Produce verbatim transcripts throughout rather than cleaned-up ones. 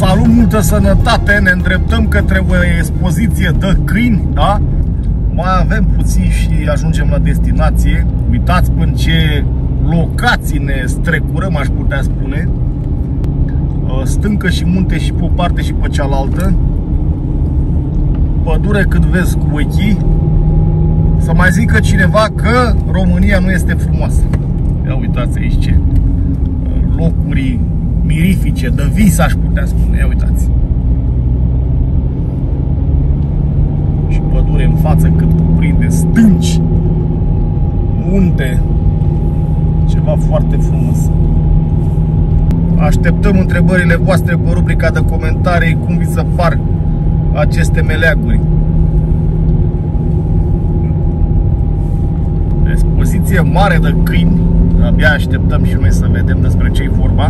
Salut, multă sănătate! Ne îndreptăm către o expoziție de câini, da? Mai avem puțin și ajungem la destinație. Uitați până ce locații ne strecurăm, aș putea spune. Stâncă și munte și pe o parte și pe cealaltă. Pădure cât vezi cu ochii. Să mai zică cineva că România nu este frumoasă. Ia uitați aici ce locuri mirifice, de vis, aș putea spune. Ia uitați. Și pădure în față cât cuprinde, stânci, munte. Ceva foarte frumos. Așteptăm întrebările voastre pe rubrica de comentarii, cum vi se par aceste meleaguri. Expoziție mare de câini. Abia așteptăm și noi să vedem despre ce-i vorba.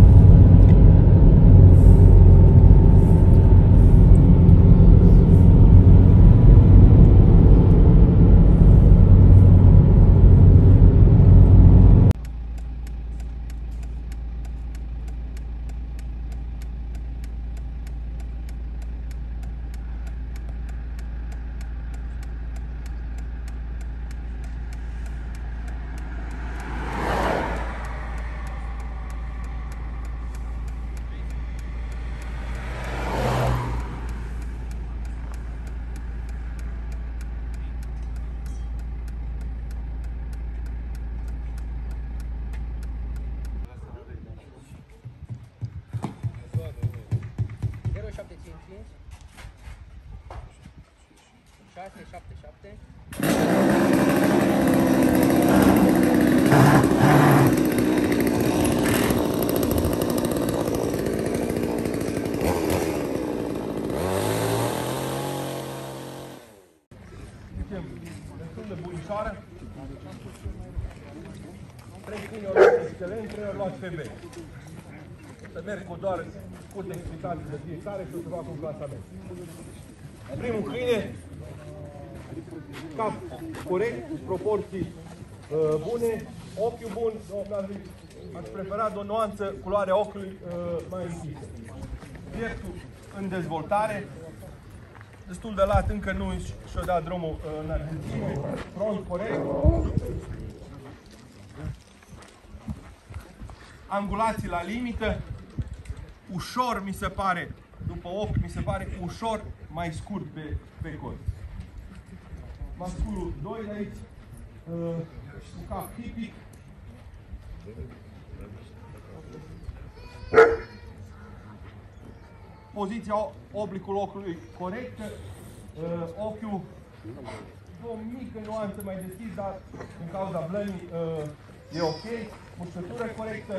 șase șapte șapte. Destul de bunișoară. Trei câini au luat excelent, trei au luat femei. Să merg cu doar scurte explicații de fiecare și o să fac un clasament. Primul câine, cap corect, proporții uh, bune, ochiul bun, aș prefera de o nuanță, culoarea ochiului uh, mai închisă. Pieptul în dezvoltare, destul de lat, încă nu și-o dat drumul uh, în Argentina, front corect. Angulații la limită, ușor mi se pare, după ochi mi se pare ușor mai scurt pe, pe col. Masculul doi de aici, uh, cu cap tipic. Poziția oblicul ochiului corectă, uh, ochiul o mică nuanță mai deschis, dar din cauza blănii uh, e ok. Mușcătură corectă,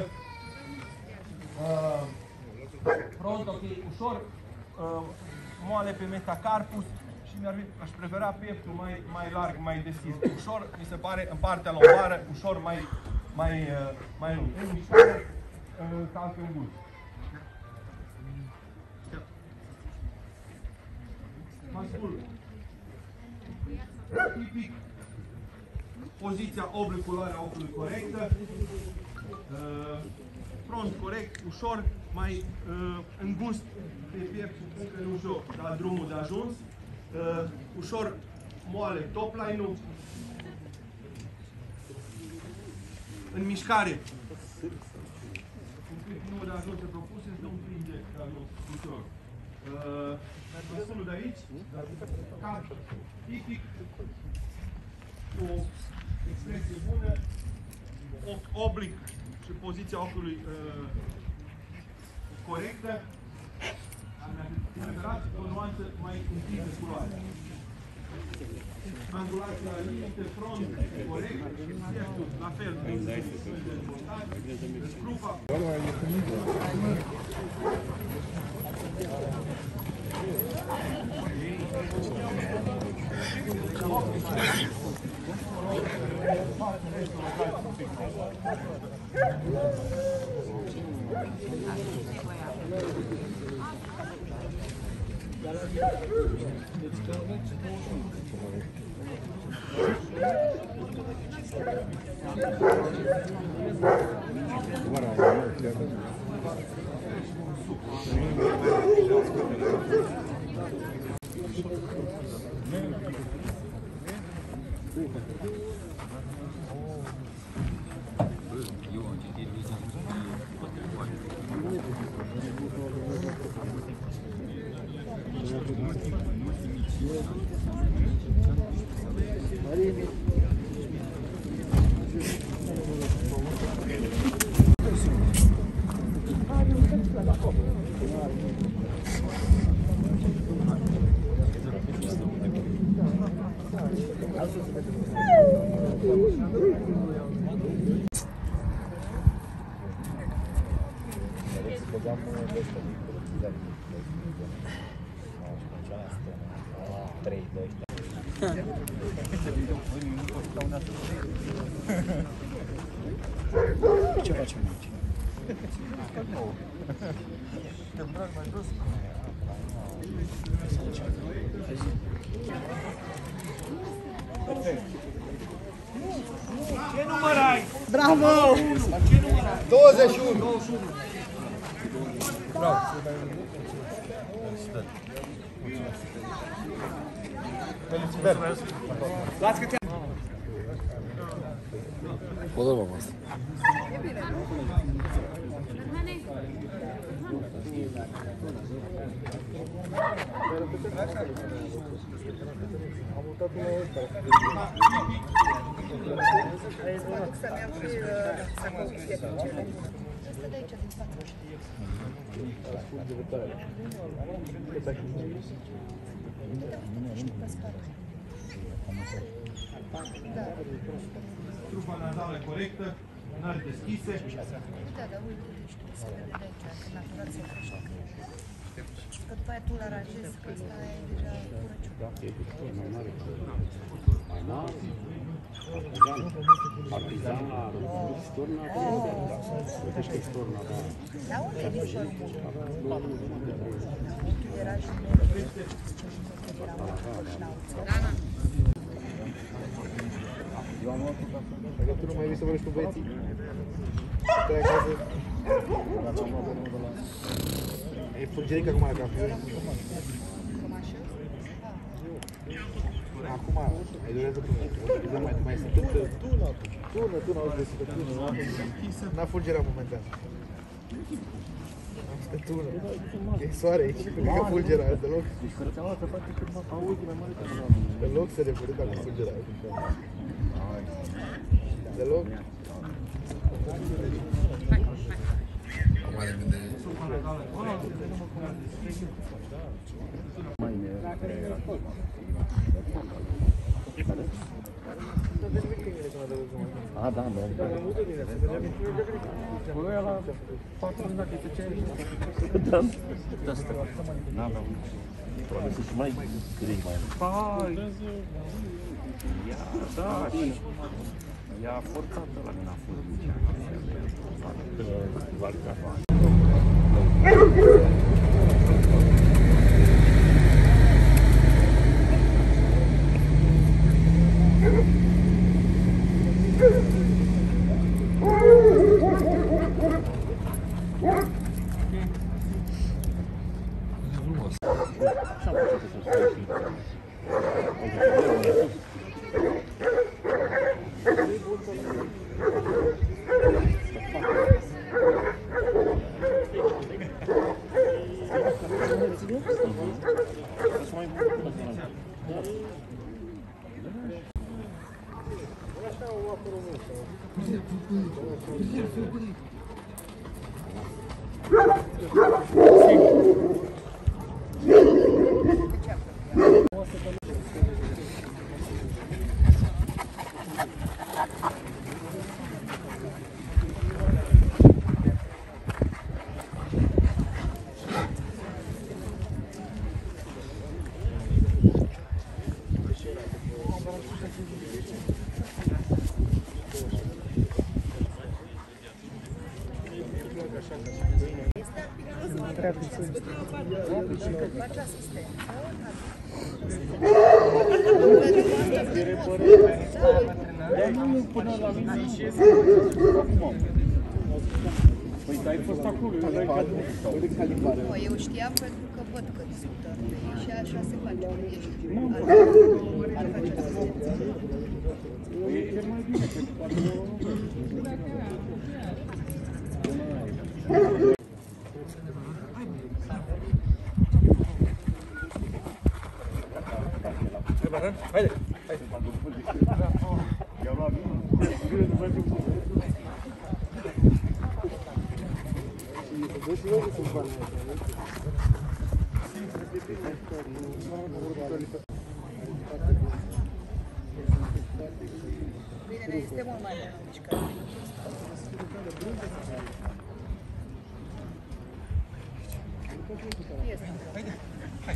uh, front ok, ușor uh, moale pe metacarpus și aș prefera pieptul mai, mai larg, mai deschis. Ușor, mi se pare, în partea lombară, ușor mai, mai, uh, mai lung. În mișcare, uh, ca pe un gust. Mascul tipic, poziția obliculară a ochiului corectă, uh, front corect, ușor, mai uh, îngust pe piept, încă nu și-o dat drumul de ajuns, uh, ușor moale top line-ul, în mișcare, un pic nu de ajuns de propuse, îți dă un plinge, dar nu, ușor. Masculul de aici, cap tipic, cu o expresie bună, ochi oblic și poziția ochiului uh, corectă. Am preferat o nuanță mai întinsă culoare. Angulația la limite, front corect, pieptul la fel, dezvoltat, scrufa. Guarda, trei, doi. Ce facem aici? Dăm drag mai jos. Ce număr ai? Bravo! douăzeci și unu. Bravo. Felicitări. Las câte... Podoba mi se. Trufa nazală corectă, nări deschise. Da, da, uite, știu, se vede de aici, că natural se crește. Că după aia tu la rajezi, că ăsta e deja curăciun. Mai mare. Mai mare. Partizana, storna, vedește storna, da. Da, unde e din părul? Era și era un Eu am luat dacă tu nu mai vrei să vorbești cu băieții? Stai acasă. E fulgeric acum la cafea. Acum, ai durează până mai mai sunt tot tună, tună, tună, auzi de stă tună. N-a fulgerat momentan. Am stă tună. E soare aici, nu cred că fulgera, deloc. Deci hărțeama să face câtva auzi mai mare ca la deloc se repede dacă fulgera. Deloc. Mai de gândire. Mai ne A, da, da. Băi, ăla patruzeci dacă te ceri. Da. Da, stă. Da, da. Probabil să și mai grei mai mult. Pai! Ia, da, i-a forțat ăla când a fost Lucian. Valca. Păi ai fost acolo, eu știam pentru că văd că discută și așa se face. Ar face asistență. Haide, haide. I-au luat Bine, este mult mai bună mișcare. Haide, haide.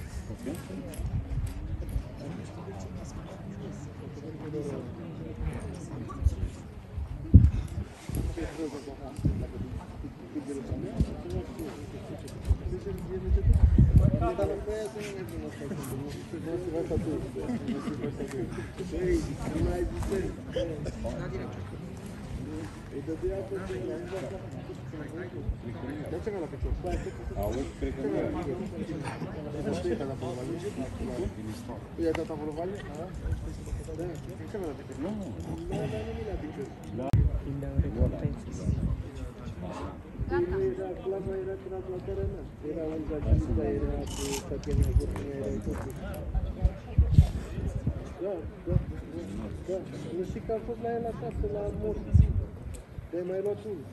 Auzi, cred că nu e. I-ai dat acolo vale? Da. Ce mă dă? Nu. Nu, dar nu mi-l-a pictat. Da. Era clasa, era tras la terenă. Era un zacință, era cu Tatiana Gurtine, era tot. Da, da, da. Nu știi că am fost la el acasă, la Mort. De-ai mai luat unul.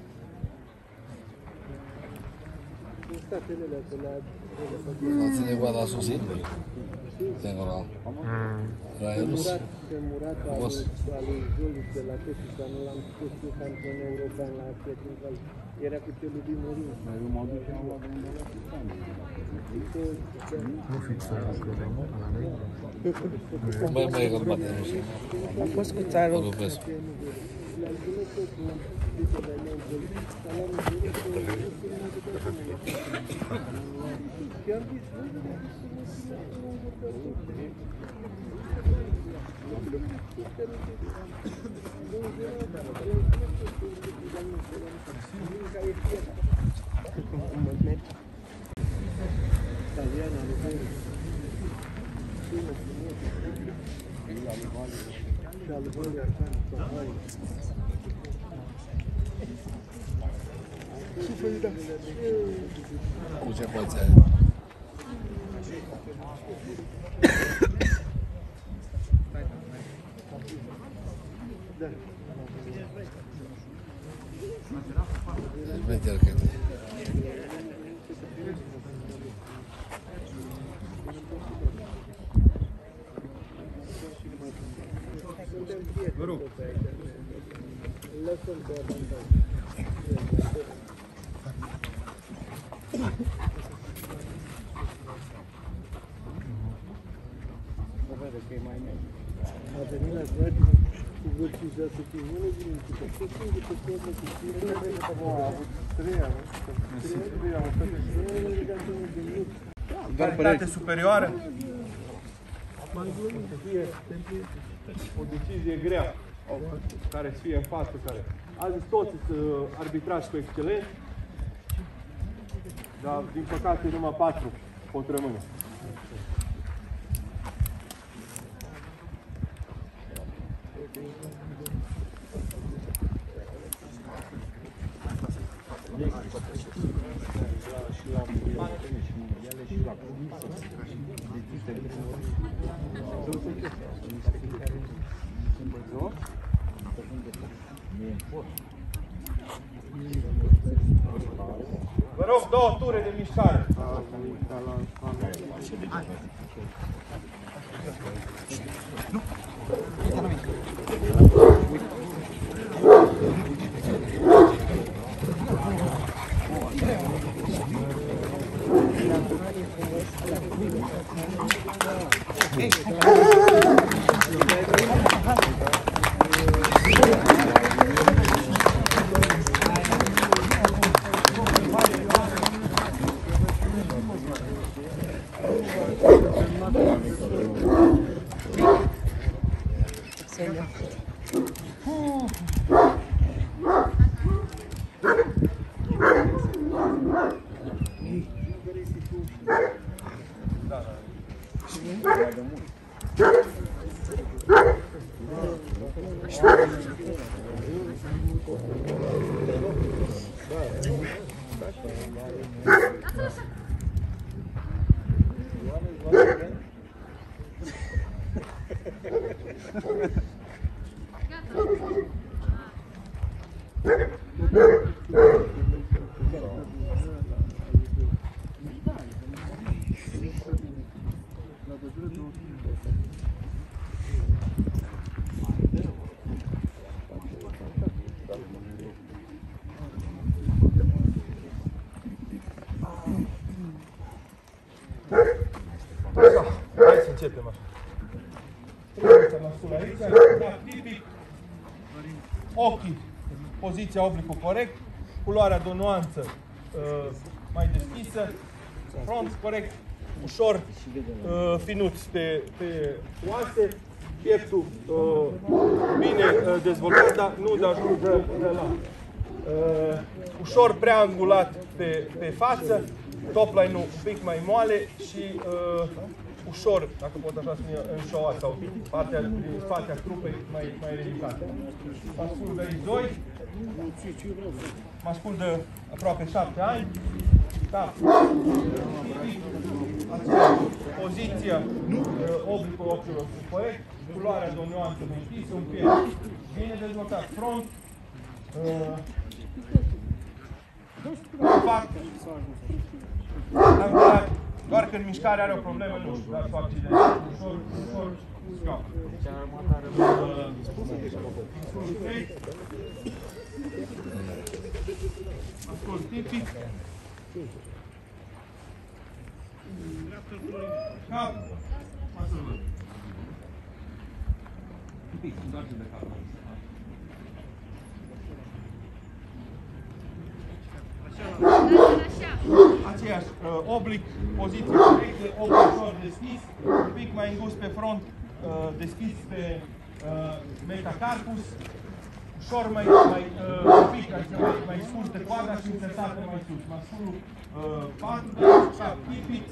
În statele alea, pe la... Ați negoat la sosit? General. Raelus? Pe Murat, al lui Julius de la Tetica, nu l-am spus eu campion european la Asia Central. Era cu celul din Mărin. Eu mă duc și am luat unde la Titanic. Nu fiți să acolo, mai mai gărbate, nu știu. A fost cu țarul. Europesc. Cu ce poți ai? Meter că Vă rog. Lăsăm pe avantaj. Să vede că e mai mic. A venit la joacă cu vârciza să fie unul din echipă. Să fie pe toată cu tine. Nu vede că a avut trei ani. Trei ani. Calitate superioară. O decizie grea care să fie în față, care a zis toți să arbitrași cu excelent, dar din păcate numai patru pot rămâne. Vă rog, două ture de mișcare. Hai să începem așa. Tipic, ochii, poziția oblicul corect, culoarea de o nuanță uh, mai deschisă, front corect, ușor uh, finuț pe, pe oase, pieptul uh, bine uh, dezvoltat, dar nu de ajuns de, de la. Uh, ușor prea angulat pe, pe față, top line-ul un pic mai moale și uh, ușor, dacă pot așa spune, înșoat sau partea din fața trupei mai, mai ridicată. Mascul de aici doi, mascul de aproape șapte ani, da. Poziția, oblicul ochilor corect, culoarea de o nuanță mai închisă, un pied bine dezvoltat, front, fac, angulat, doar că în mișcare are o problemă, nu știu, dar fac cine ușor, ușor, scap. Ascult tipic. Cap. Tipic, doar de cap. Aceeași, uh, oblic, poziție corectă, oblic ușor deschis, un pic mai îngust pe front, uh, deschis pe uh, metacarpus, ușor mai, mai uh, un pic, adică mai, mai scurtă coada și înțesată mai sus. Masculul uh, patru, cap tipic.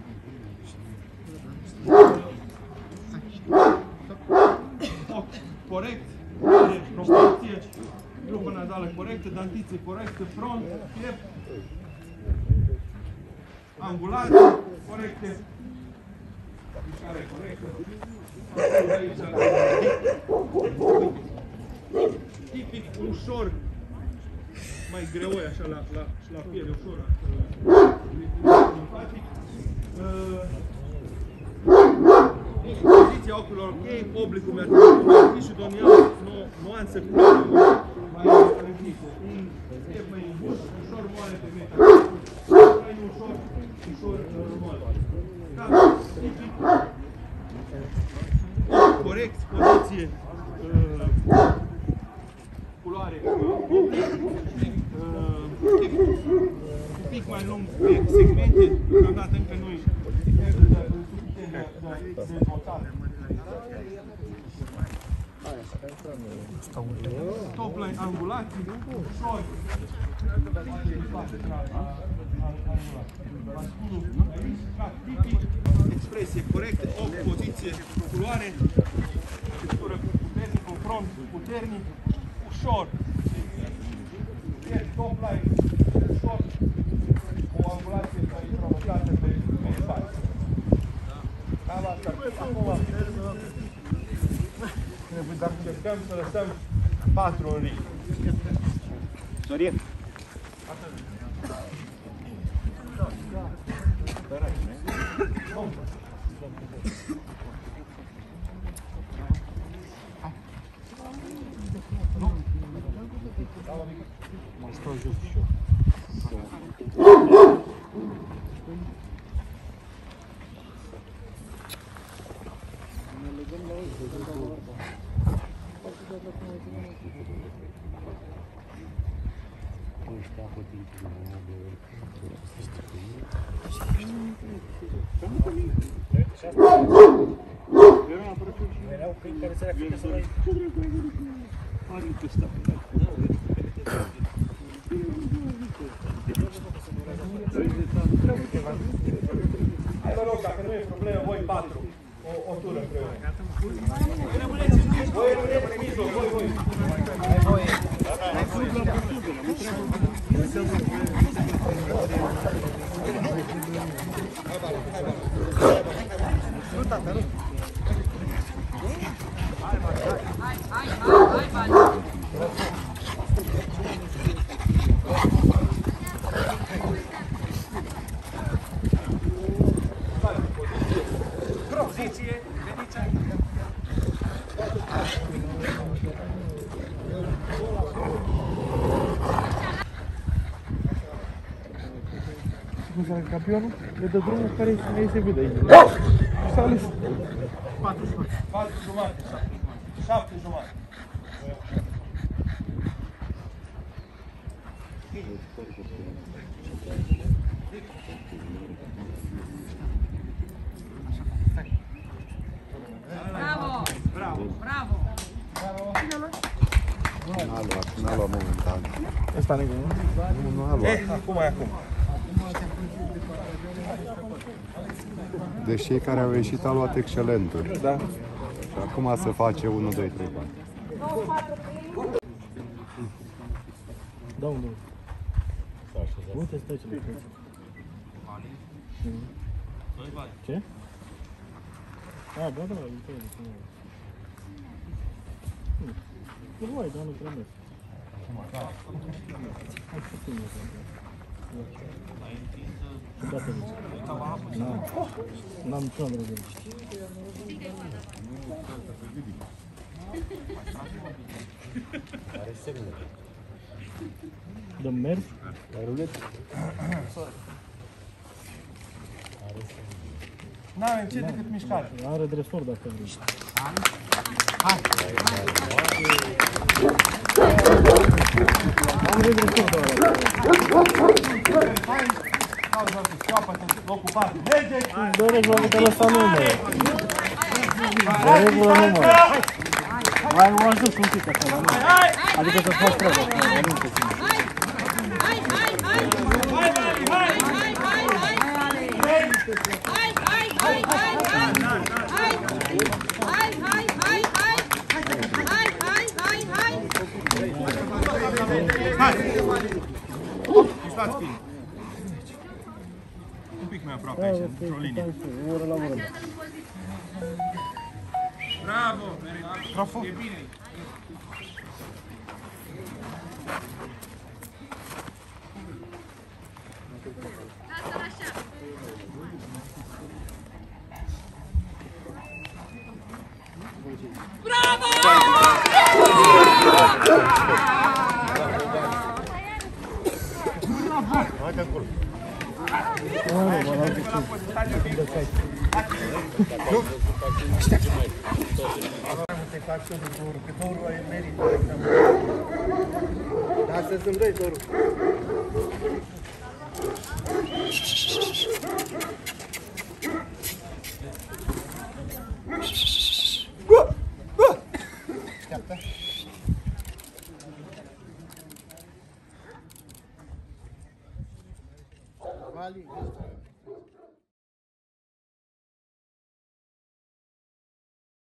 Ochi corect, are proporție, grupă nazală corectă, dantițe corectă, front, piept, angulare corecte, mișcare corectă, tipic ușor, mai greoi așa la, la, la piele, ușor, simpatic. Poziția ochilor ok, oblicul merge mai și de o nuanță cu mai închisă. E mai îngust, ușor moale pe meta. Mai ușor, ușor moale. Corect, poziție, culoare, un pic mai lung pe segmente, deocamdată încă nu-i suficient de dezvoltat. Top line angulat, ușor, masculul aici, cap tipic, expresie corectă, ochi, poziție, culoare, textură puternică, un front puternic, ușor, top line, ușor, o angulație mai provocată pe spațiu. Cam asta, acum trebuie să încercăm să lăsăm patru în ring. Sorin. Stau jos și eu. Erau câini care se reacționează să mai... Hai, vă rog, dacă nu e problemă, voi patru. O, o tură împreună. Voi rămâneți în mijloc. Voi rămâneți în mijloc, voi, voi. Hai, voi. Nu, tata, nu. pus la campionul, le dă drumul care se vede aici. Și s-a ales. patru jumate. patru jumate, șapte jumate. Bravo! Bravo! Bravo! N-a luat, n-a luat momentan. Ăsta negru, nu? Nu, nu a luat. Eh, acum e acum. Deci cei care au ieșit au luat excelenturi. Da. Și acum se face unu, doi, trei, patru. Da, unde? Uite, stai ce le Ce? A, da, da, uite, uite. Nu voi, dar nu prea merg. Hai să țin eu. Da, te zici. N-am niciun am răzut. Are semne. Dăm mers? Ai ruletă? N-avem ce decât mișcare. Are dresor dacă vrei. Am vrei dresor de ăla. Hai, stau doar să scoapă-te în locul patru. Mergeți! De regulă te lăsa nume. De regulă nu mă. Mai o ajuns un pic așa. Adică să faci treaba. Nu te ține. Hai, hai, hai! Hai, hai, hai, hai, hai! Hai, hai, hai, hai, hai! Hai, hai, hai, hai, hai! Hai, hai, hai, hai! Hai! Mișcați bine. Un pic mai aproape aici, într-o linie. O oră la oră. Bravo! Bravo! E bine! Hai că acolo. Te fac și eu de Doru, că Doru are merită. Dar să zâmbești, Doru. Așteaptă. Vali,